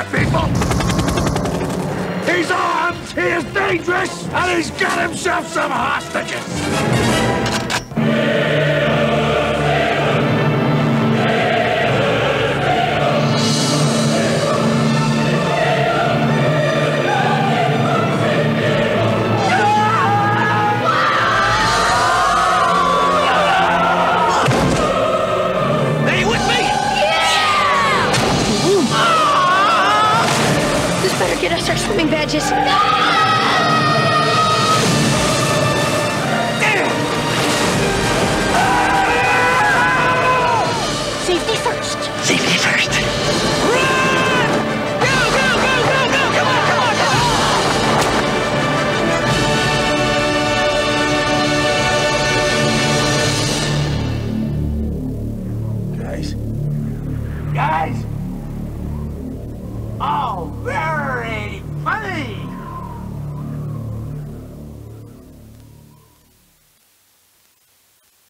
here, people! He's armed, he is dangerous, and he's got himself some hostages! Get us our swimming badges. Safety first. Safety first. Run! Go, go, go, go, go! Come on, come on, come on! Guys? Oh, very funny!